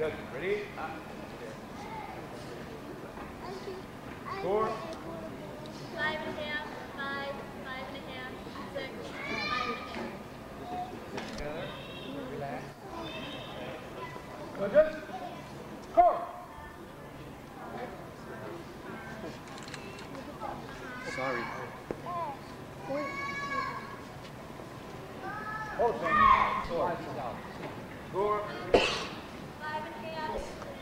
Judges, ready? Score. 5.5, 5, 5.5, 6, 5.5. Relax. Judges, score. Sorry. Hold on. Score. 5.5.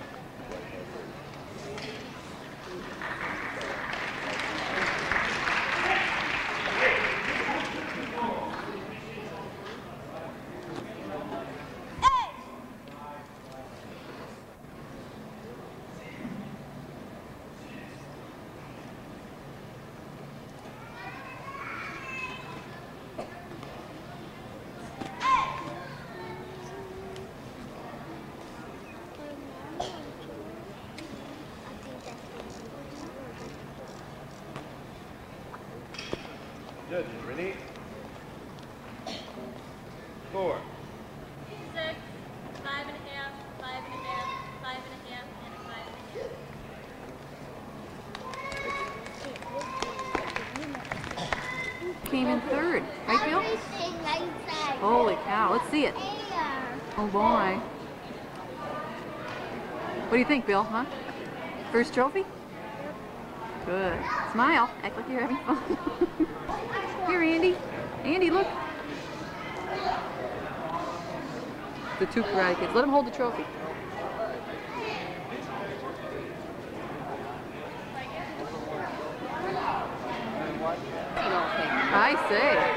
Judges, ready? Score. 6, 5.5, 5.5, 5.5, and a 5.5. Came in third, right, Bill? Holy cow, let's see it. Oh boy. What do you think, Bill, huh? First trophy? Good. Smile. Act like you're having fun. Here, Andy. Andy, look. The two Karate Kids. Let them hold the trophy. I say.